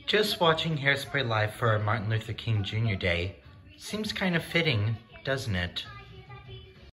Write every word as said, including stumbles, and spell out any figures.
Just watching Hairspray live for Martin Luther King Junior Day seems kind of fitting, doesn't it?